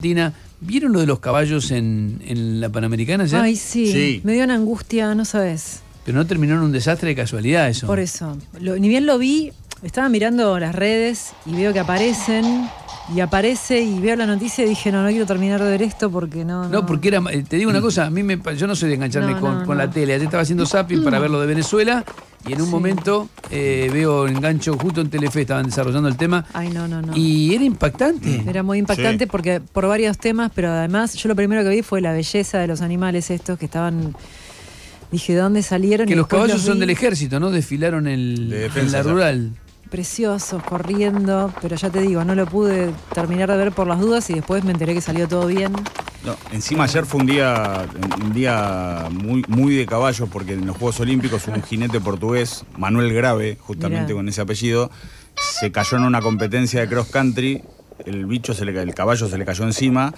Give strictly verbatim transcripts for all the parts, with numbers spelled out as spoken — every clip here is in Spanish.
Argentina. ¿Vieron lo de los caballos en, en la Panamericana ya? Ay, sí. sí, me dio una angustia, no sabes. Pero no terminó en un desastre de casualidad eso. Por eso. Lo, ni bien lo vi, estaba mirando las redes y veo que aparecen, y aparece y veo la noticia y dije, no, no quiero terminar de ver esto porque no... No, no porque era, te digo una cosa, a mí me, yo no soy de engancharme no, con, no, con no. la tele. Ayer estaba haciendo zapping para ver lo de Venezuela y en un sí. momento eh, veo engancho justo en Telefe, estaban desarrollando el tema. Ay, no, no, no. Y era impactante. Era muy impactante sí. porque por varios temas, pero además yo lo primero que vi fue la belleza de los animales estos que estaban... Dije, ¿de dónde salieron? Que y los caballos los son del ejército, ¿no? Desfilaron el, de defensa, en la rural. Preciosos, corriendo, pero ya te digo, no lo pude terminar de ver por las dudas y después me enteré que salió todo bien. No, encima ayer fue un día un día muy, muy de caballos porque en los Juegos Olímpicos un jinete portugués, Manuel Grave, justamente Mirá. con ese apellido, se cayó en una competencia de cross country. El bicho, se le, el caballo se le cayó encima,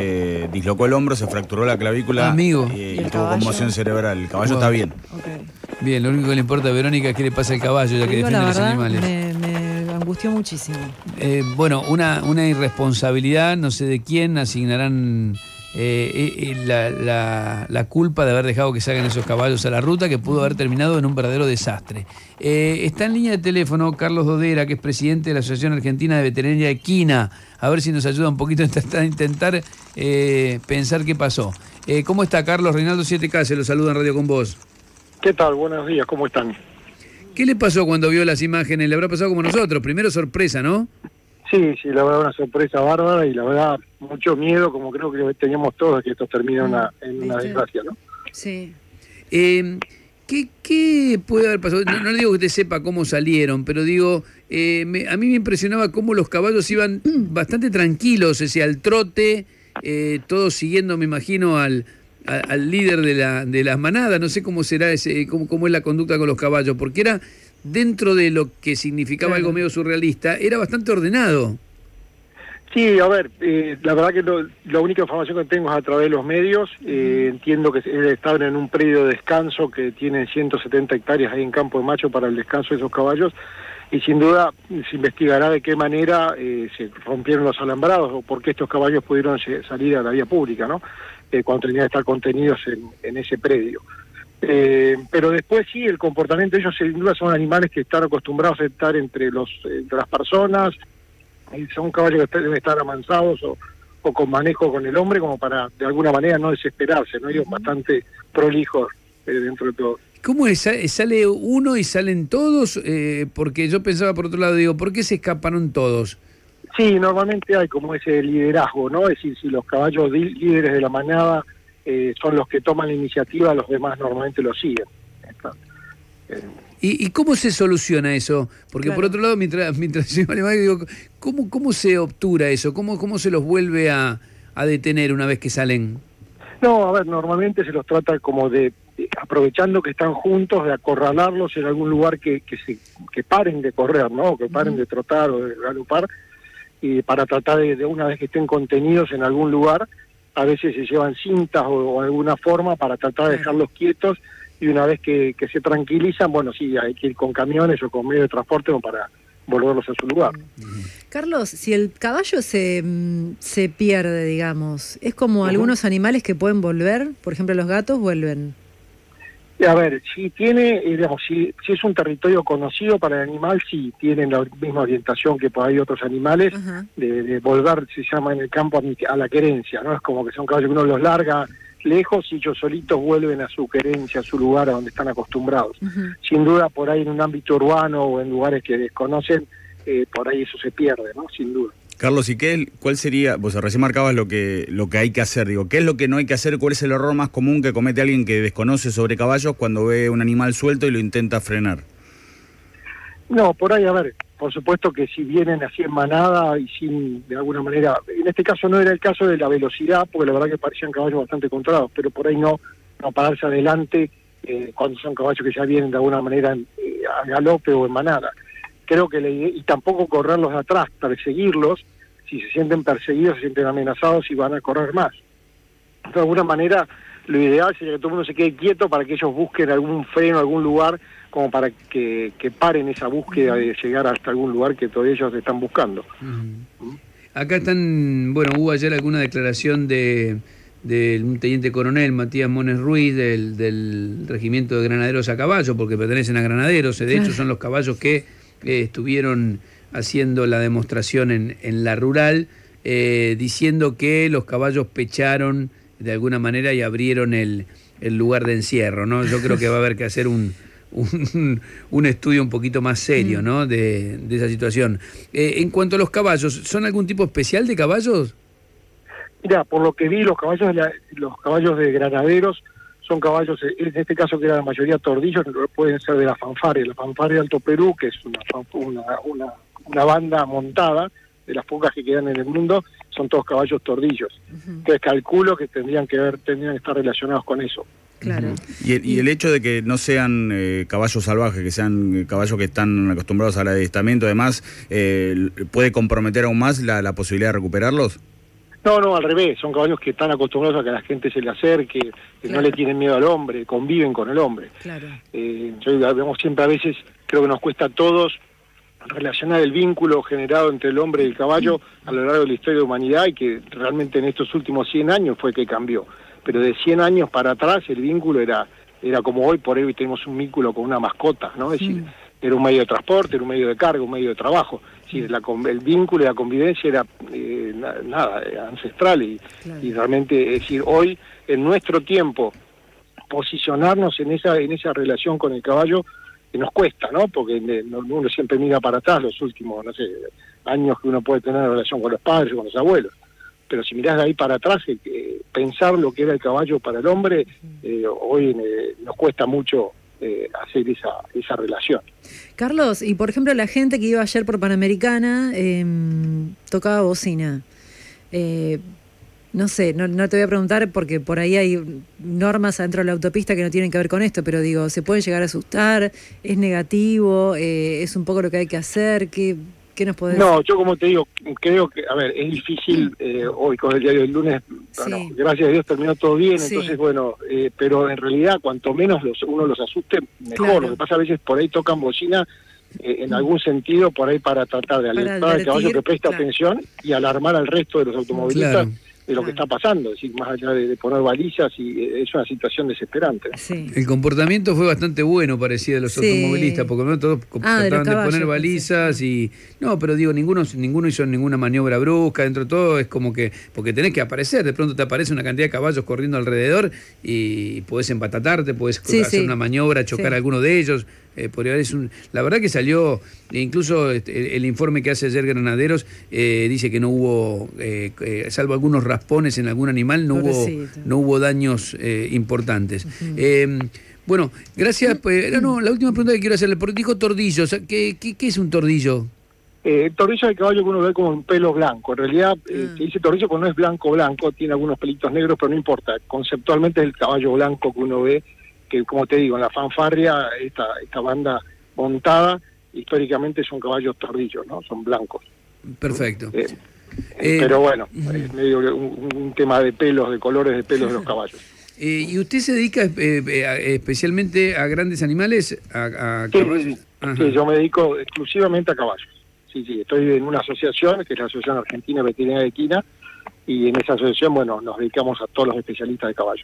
se dislocó el hombro, se fracturó la clavícula Amigo. y, ¿Y, y el tuvo caballo? conmoción cerebral. El caballo wow. está bien. Okay. Bien, lo único que le importa a Verónica es qué le pasa al caballo, ya que digo, defiende la a los verdad, animales. Me, me angustió muchísimo. Eh, bueno, una, una irresponsabilidad, no sé de quién, asignarán eh, eh, la, la, la culpa de haber dejado que salgan esos caballos a la ruta, que pudo haber terminado en un verdadero desastre. Eh, está en línea de teléfono Carlos Dodera, que es presidente de la Asociación Argentina de Veterinaria Equina. A ver si nos ayuda un poquito a intentar eh, pensar qué pasó. Eh, ¿Cómo está, Carlos? Reinaldo siete K, se lo saluda en Radio con Vos. ¿Qué tal? Buenos días, ¿cómo están? ¿Qué le pasó cuando vio las imágenes? Le habrá pasado como nosotros. Primero sorpresa, ¿no? Sí, sí, la verdad una sorpresa bárbara y la verdad mucho miedo, como creo que teníamos todos, que esto termine una, en una desgracia, ¿no? Sí. Eh, ¿qué, ¿Qué puede haber pasado? No, no le digo que usted sepa cómo salieron, pero digo, eh, me, a mí me impresionaba cómo los caballos iban bastante tranquilos, o sea, al trote, eh, todos siguiendo, me imagino, al, al, al líder de la, de las manadas. No sé cómo será ese, cómo, cómo es la conducta con los caballos, porque era... dentro de lo que significaba claro. algo medio surrealista, era bastante ordenado. Sí, a ver, eh, la verdad que lo, la única información que tengo es a través de los medios. Eh, entiendo que estaban en un predio de descanso que tiene ciento setenta hectáreas ahí en Campo de Macho para el descanso de esos caballos, y sin duda se investigará de qué manera eh, se rompieron los alambrados o por qué estos caballos pudieron salir a la vía pública, ¿no? Eh, cuando tenían que estar contenidos en, en ese predio. Eh, pero después sí, el comportamiento de ellos sin duda son animales que están acostumbrados a estar entre los entre las personas, y son caballos que deben estar amansados o, o con manejo con el hombre como para de alguna manera no desesperarse, ¿no? Ellos uh-huh. bastante prolijos eh, dentro de todo. ¿Cómo es? ¿Sale uno y salen todos? Eh, porque yo pensaba por otro lado, digo, ¿por qué se escaparon todos? Sí, normalmente hay como ese liderazgo, ¿no? Es decir, si los caballos líderes de la manada Eh, son los que toman la iniciativa, los demás normalmente lo siguen. Eh, ¿Y, ¿Y cómo se soluciona eso? Porque claro. por otro lado, mientras, mientras yo digo, ¿cómo, ¿cómo se obtura eso? ¿Cómo, cómo se los vuelve a, a detener una vez que salen? No, a ver, normalmente se los trata como de, de aprovechando que están juntos, de acorralarlos en algún lugar que, que, se, que paren de correr, ¿no? Que paren uh-huh. de trotar o de galopar, y para tratar de, de una vez que estén contenidos en algún lugar, a veces se llevan cintas o, o alguna forma para tratar de dejarlos quietos, y una vez que, que se tranquilizan, bueno, sí, hay que ir con camiones o con medio de transporte para volverlos a su lugar. Carlos, si el caballo se, se pierde, digamos, ¿es como uh-huh. algunos animales que pueden volver? Por ejemplo, los gatos vuelven. A ver, si tiene, digamos, si, si es un territorio conocido para el animal, sí, tienen la misma orientación que por ahí otros animales, uh-huh. de, de volver, se llama en el campo, a la querencia, ¿no? Es como que son caballos que uno los larga lejos y ellos solitos vuelven a su querencia, a su lugar, a donde están acostumbrados. Uh-huh. Sin duda, por ahí en un ámbito urbano o en lugares que desconocen, eh, por ahí eso se pierde, ¿no? Sin duda. Carlos, ¿y qué, cuál sería, vos recién marcabas lo que, lo que hay que hacer, digo, qué es lo que no hay que hacer, cuál es el error más común que comete alguien que desconoce sobre caballos cuando ve un animal suelto y lo intenta frenar? No, por ahí, a ver, por supuesto que si vienen así en manada y sin, de alguna manera, en este caso no era el caso de la velocidad, porque la verdad que parecían caballos bastante controlados, pero por ahí no, no pararse adelante eh, cuando son caballos que ya vienen de alguna manera eh, a galope o en manada. Creo que le, y tampoco correrlos de atrás, perseguirlos. Si se sienten perseguidos, se sienten amenazados y van a correr más. De alguna manera, lo ideal sería que todo el mundo se quede quieto para que ellos busquen algún freno, algún lugar, como para que, que paren esa búsqueda de llegar hasta algún lugar que todos ellos están buscando. Uh-huh. Acá están, bueno, hubo ayer alguna declaración de, de un teniente coronel, Matías Mones Ruiz, del, del regimiento de granaderos a caballo, porque pertenecen a granaderos, de hecho son los caballos que eh, estuvieron haciendo la demostración en, en la rural, eh, diciendo que los caballos pecharon de alguna manera y abrieron el, el lugar de encierro, ¿no? Yo creo que va a haber que hacer un... Un, un estudio un poquito más serio, ¿no? de, de esa situación. Eh, en cuanto a los caballos, ¿son algún tipo especial de caballos? Mira, por lo que vi, los caballos de la, los caballos de granaderos son caballos, en este caso que era la mayoría tordillos, pueden ser de la fanfarria, la fanfarria de Alto Perú, que es una, una, una, una banda montada, de las pocas que quedan en el mundo, son todos caballos tordillos. Uh-huh. Entonces calculo que tendrían que ver, tendrían que estar relacionados con eso. Claro. Y el, y el hecho de que no sean eh, caballos salvajes, que sean caballos que están acostumbrados al adiestramiento, además, eh, ¿puede comprometer aún más la, la posibilidad de recuperarlos? No, no, al revés, son caballos que están acostumbrados a que la gente se le acerque, que claro. no le tienen miedo al hombre, conviven con el hombre. Claro. Eh, yo, vemos siempre a veces, creo que nos cuesta a todos relacionar el vínculo generado entre el hombre y el caballo a lo largo de la historia de la humanidad, y que realmente en estos últimos cien años fue que cambió. Pero de cien años para atrás el vínculo era era como hoy, por hoy tenemos un vínculo con una mascota, ¿no? Es decir, mm. era un medio de transporte, era un medio de carga, un medio de trabajo. Es decir, la, el vínculo y la convivencia era eh, nada, ancestral y, claro. y realmente, es decir, hoy en nuestro tiempo posicionarnos en esa en esa relación con el caballo que nos cuesta, ¿no? Porque uno siempre mira para atrás los últimos, no sé, años que uno puede tener en relación con los padres o con los abuelos. Pero si mirás de ahí para atrás, eh, pensar lo que era el caballo para el hombre, eh, hoy eh, nos cuesta mucho eh, hacer esa, esa relación. Carlos, y por ejemplo la gente que iba ayer por Panamericana eh, tocaba bocina. Eh, no sé, no, no te voy a preguntar porque por ahí hay normas adentro de la autopista que no tienen que ver con esto, pero digo, ¿se pueden llegar a asustar? ¿Es negativo? Eh, ¿Es un poco lo que hay que hacer? ¿Qué...? ¿Qué nos podés No, yo como te digo, creo que, a ver, es difícil eh, hoy con el diario del lunes, bueno, sí. gracias a Dios terminó todo bien, sí. entonces bueno, eh, pero en realidad cuanto menos los, uno los asuste, mejor. Claro. Lo que pasa a veces por ahí tocan bocina eh, en algún sentido, por ahí para tratar de alertar al caballo que presta claro. atención y alarmar al resto de los automovilistas. Claro. de lo claro. que está pasando, es decir, más allá de, de poner balizas, y eh, es una situación desesperante. Sí. El comportamiento fue bastante bueno, parecía, de los sí. automovilistas, porque no todos ah, trataban de, de poner balizas y... No, pero digo, ninguno ninguno hizo ninguna maniobra brusca, dentro de todo es como que... Porque tenés que aparecer, de pronto te aparece una cantidad de caballos corriendo alrededor y podés empatatarte, podés sí, hacer sí. una maniobra, chocar sí. a alguno de ellos... Eh, es un, la verdad que salió, incluso el, el informe que hace ayer Granaderos eh, dice que no hubo, eh, eh, salvo algunos raspones en algún animal, no, hubo, no hubo daños eh, importantes. Uh-huh. eh, bueno, gracias. Pues, no, la última pregunta que quiero hacerle, porque dijo tordillo, o sea, ¿qué, qué, ¿qué es un tordillo? Eh, el tordillo es el caballo que uno ve como un pelo blanco. En realidad, eh, se dice tordillo porque no es blanco blanco, tiene algunos pelitos negros, pero no importa. Conceptualmente es el caballo blanco que uno ve, que como te digo, en la fanfarria, esta, esta banda montada, históricamente son caballos tordillos, ¿no? Son blancos. Perfecto. Eh, eh, pero bueno, uh-huh. es medio un, un tema de pelos, de colores de pelos de los caballos. Eh, ¿Y usted se dedica eh, eh, especialmente a grandes animales? A, a sí, sí, sí, yo me dedico exclusivamente a caballos. Sí, sí, estoy en una asociación, que es la Asociación Argentina Veterinaria Equina, y en esa asociación, bueno, nos dedicamos a todos los especialistas de caballos.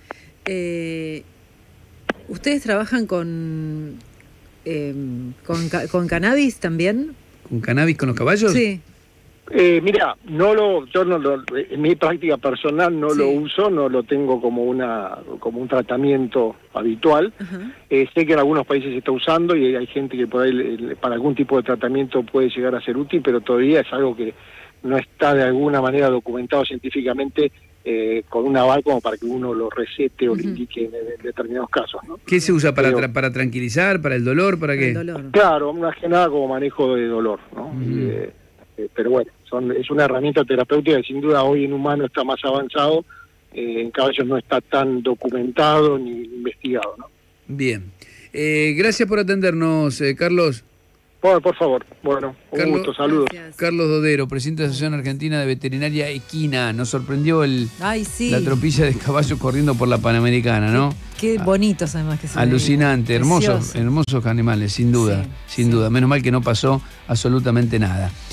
Eh... ¿Ustedes trabajan con, eh, con con cannabis también? ¿Con cannabis con los caballos? Sí. Eh, mira, no lo, yo no lo, en mi práctica personal no sí. lo uso, no lo tengo como una como un tratamiento habitual. Uh-huh. Eh, sé que en algunos países se está usando y hay gente que por ahí para algún tipo de tratamiento puede llegar a ser útil, pero todavía es algo que no está de alguna manera documentado científicamente. Eh, con un aval como para que uno lo recete o uh-huh. le indique en, en determinados casos, ¿no? ¿Qué se usa para, tra para tranquilizar, para el dolor, para qué? Dolor. Claro, más que nada como manejo de dolor, ¿no? Uh-huh. y, eh, eh, pero bueno, son, es una herramienta terapéutica que sin duda hoy en humano está más avanzado, eh, en caballos no está tan documentado ni investigado, ¿no? Bien. Eh, gracias por atendernos, eh, Carlos. Por, por favor, bueno, un Carlos, gusto, saludos. Gracias. Carlos Dodero, presidente de la Asociación Argentina de Veterinaria Equina. Nos sorprendió el Ay, sí. la tropilla de caballos corriendo por la Panamericana, ¿no? Qué, qué bonitos además que se Alucinante, hermosos, hermosos animales, sin duda, sí, sin sí. duda. Menos mal que no pasó absolutamente nada.